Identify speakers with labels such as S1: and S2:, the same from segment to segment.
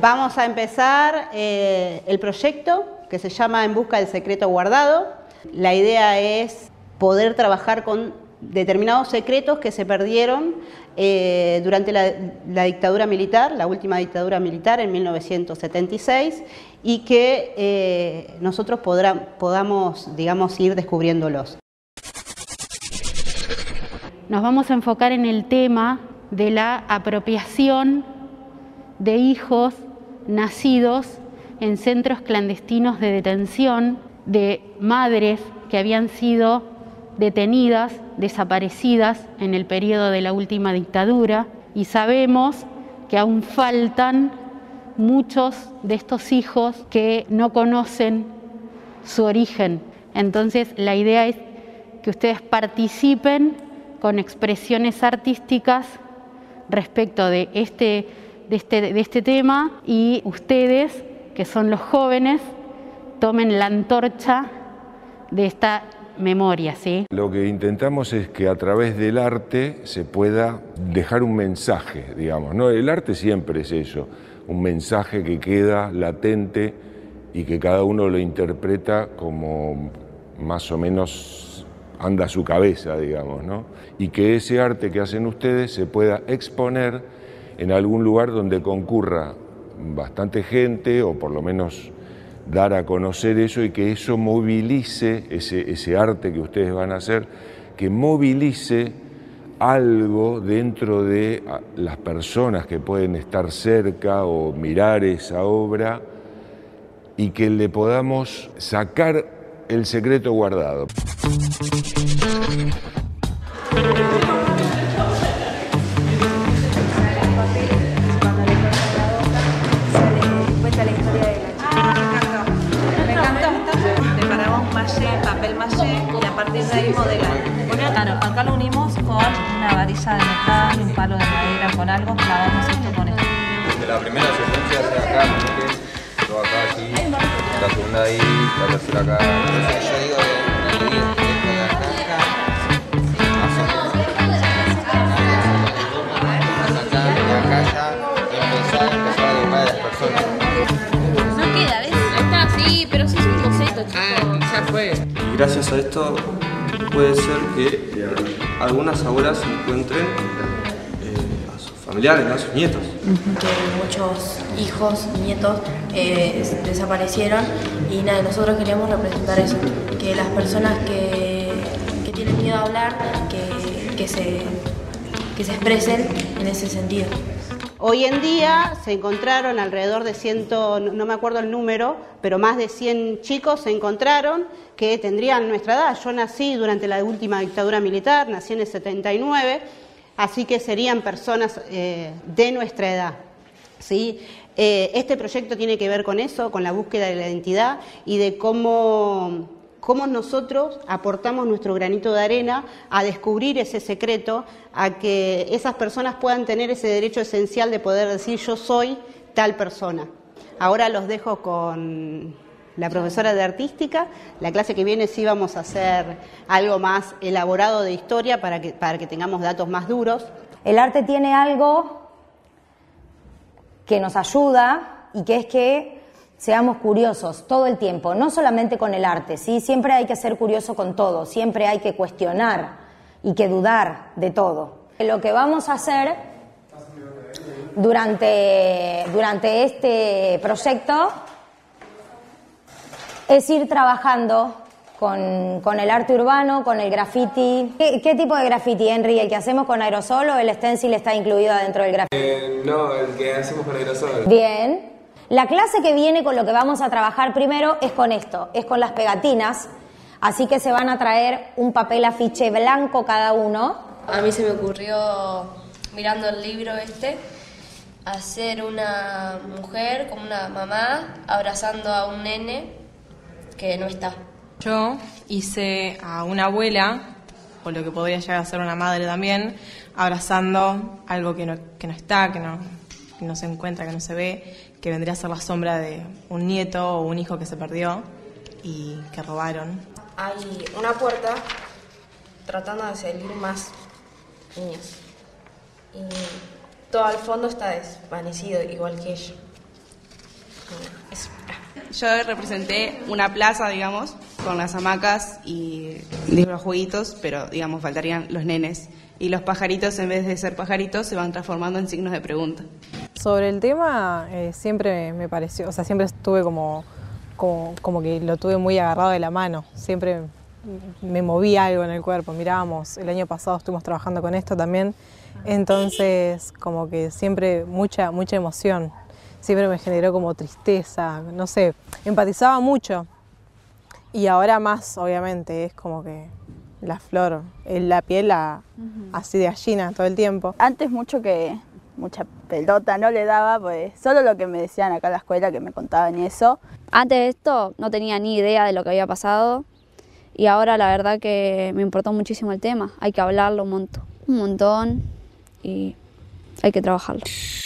S1: Vamos a empezar el proyecto que se llama En busca del secreto guardado. La idea es poder trabajar con determinados secretos que se perdieron durante la dictadura militar, la última dictadura militar en 1976, y que nosotros podamos, digamos, ir descubriéndolos.
S2: Nos vamos a enfocar en el tema de la apropiación de hijos nacidos en centros clandestinos de detención, de madres que habían sido detenidas, desaparecidas en el periodo de la última dictadura, y sabemos que aún faltan muchos de estos hijos que no conocen su origen. Entonces la idea es que ustedes participen con expresiones artísticas respecto de este tema, y ustedes, que son los jóvenes, tomen la antorcha de esta memoria, ¿sí?
S3: Lo que intentamos es que a través del arte se pueda dejar un mensaje, digamos, ¿no? El arte siempre es eso, un mensaje que queda latente y que cada uno lo interpreta como más o menos anda su cabeza, digamos, ¿no? Y que ese arte que hacen ustedes se pueda exponer en algún lugar donde concurra bastante gente, o por lo menos dar a conocer eso, y que eso movilice, ese arte que ustedes van a hacer, que movilice algo dentro de las personas que pueden estar cerca o mirar esa obra, y que le podamos sacar el secreto guardado.
S4: Papel maché, y a partir de ahí modelar. Claro, acá lo unimos con una varilla de metal y un palo de madera con algo, clavamos esto con esto.
S5: Desde la primera secuencia hacia acá, todo acá así, la segunda ahí, la tercera acá. Yo digo esto de acá, más o menos. Y acá ya empezar a dibujar a las personas.
S6: No queda, ¿ves? Está así, pero sí es un boceto, chicos.
S5: Ya fue.
S7: Y gracias a esto puede ser que algunas abuelas encuentren a sus familiares, a sus nietos.
S8: Que muchos hijos y nietos desaparecieron, y nada, nosotros queríamos representar eso, que las personas que tienen miedo a hablar, que se expresen en ese sentido.
S1: Hoy en día se encontraron alrededor de 100, no me acuerdo el número, pero más de 100 chicos se encontraron que tendrían nuestra edad. Yo nací durante la última dictadura militar, nací en el 79, así que serían personas de nuestra edad, ¿sí? Este proyecto tiene que ver con eso, con la búsqueda de la identidad y de cómo nosotros aportamos nuestro granito de arena a descubrir ese secreto, a que esas personas puedan tener ese derecho esencial de poder decir yo soy tal persona. Ahora los dejo con la profesora de artística. La clase que viene sí vamos a hacer algo más elaborado de historia para que tengamos datos más duros.
S9: El arte tiene algo que nos ayuda, y que es que seamos curiosos todo el tiempo, no solamente con el arte, ¿sí? Siempre hay que ser curioso con todo, siempre hay que cuestionar y que dudar de todo. Lo que vamos a hacer durante este proyecto es ir trabajando con el arte urbano, con el graffiti. ¿Qué tipo de graffiti, Henry? ¿El que hacemos con aerosol o el stencil está incluido dentro del graffiti?
S7: No, el que hacemos con aerosol.
S9: Bien. La clase que viene, con lo que vamos a trabajar primero, es con esto, es con las pegatinas. Así que se van a traer un papel afiche blanco cada uno.
S6: A mí se me ocurrió, mirando el libro hacer una mujer como una mamá abrazando a un nene que no está.
S4: Yo hice a una abuela, o lo que podría llegar a ser una madre también, abrazando algo que no está, que no se encuentra, que no se ve, que vendría a ser la sombra de un nieto o un hijo que se perdió y que robaron.
S8: Hay una puerta tratando de salir más niños, y todo al fondo está desvanecido, igual que ella.
S10: Yo representé una plaza, digamos, con las hamacas y los jueguitos, pero, digamos, faltarían los nenes. Y los pajaritos, en vez de ser pajaritos, se van transformando en signos de pregunta.
S11: Sobre el tema, siempre me pareció, o sea, siempre estuve como que lo tuve muy agarrado de la mano. Siempre me movía algo en el cuerpo. Mirábamos, el año pasado estuvimos trabajando con esto también. Entonces, como que siempre mucha emoción. Siempre me generó como tristeza, no sé, empatizaba mucho. Y ahora más, obviamente, es como que la flor, la piel así de gallina todo el tiempo.
S12: Antes mucha pelota no le daba, pues solo lo que me decían acá en la escuela, que me contaban y eso.
S13: Antes de esto no tenía ni idea de lo que había pasado y ahora la verdad que me importó muchísimo el tema. Hay que hablarlo un montón y hay que trabajarlo.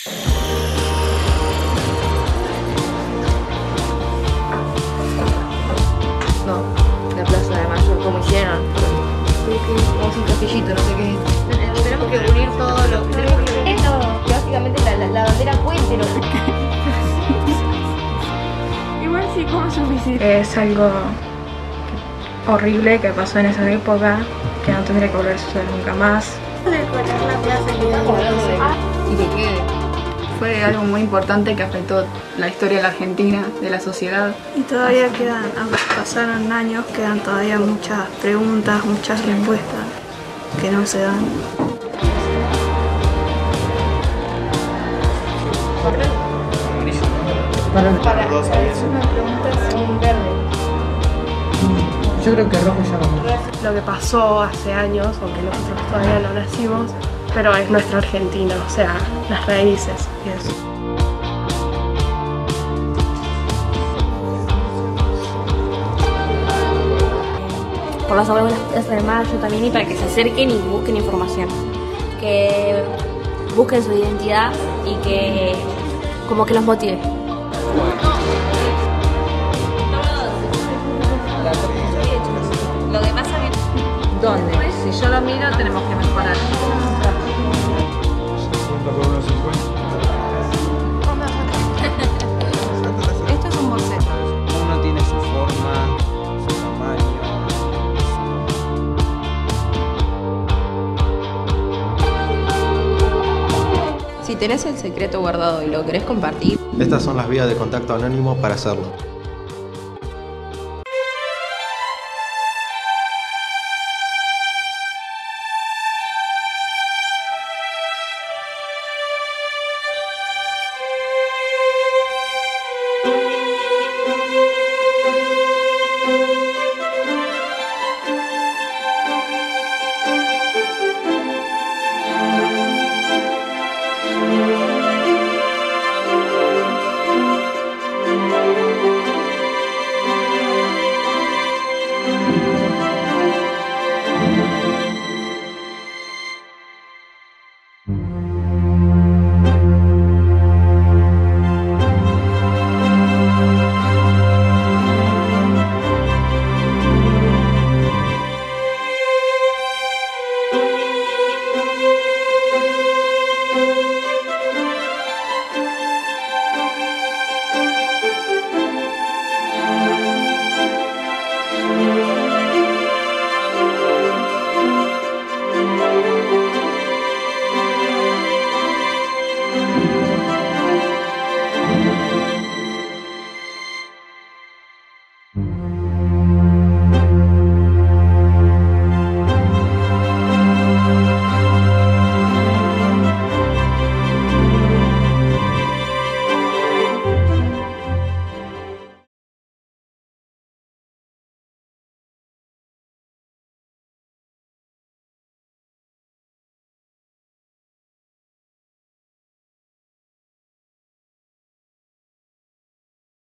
S14: No, la Plaza de Mayo, como hicieron. Vamos a un castillito, no sé qué. Tenemos que unir todo lo que tenemos que unir todo. Básicamente la bandera puente, ¿no?
S15: Igual sí, ¿cómo es suficiente? Es algo horrible que pasó en esa época, que no tendría que volver a suceder nunca más.
S14: Decorar la plaza
S15: y que quede. Fue algo muy importante que afectó la historia de la Argentina, de la sociedad.
S16: Y todavía quedan, aunque pasaron años, quedan todavía muchas preguntas, muchas respuestas que no se dan.
S14: Para una pregunta son verde.
S17: Yo creo que rojo ya vamos.
S16: Lo que pasó hace años, aunque nosotros todavía no nacimos, pero es nuestra Argentina, o sea, las raíces y eso.
S18: Por las abuelas de Mayo también, y para que se acerquen y busquen información, que busquen su identidad y que como que los motive.
S14: Lo demás también. ¿Dónde? Si yo lo miro, tenemos que mejorar.
S10: Esto es un boceto.
S5: Uno tiene su forma, su tamaño.
S4: Si tenés el secreto guardado y lo querés compartir,
S19: Estas son las vías de contacto anónimo para hacerlo.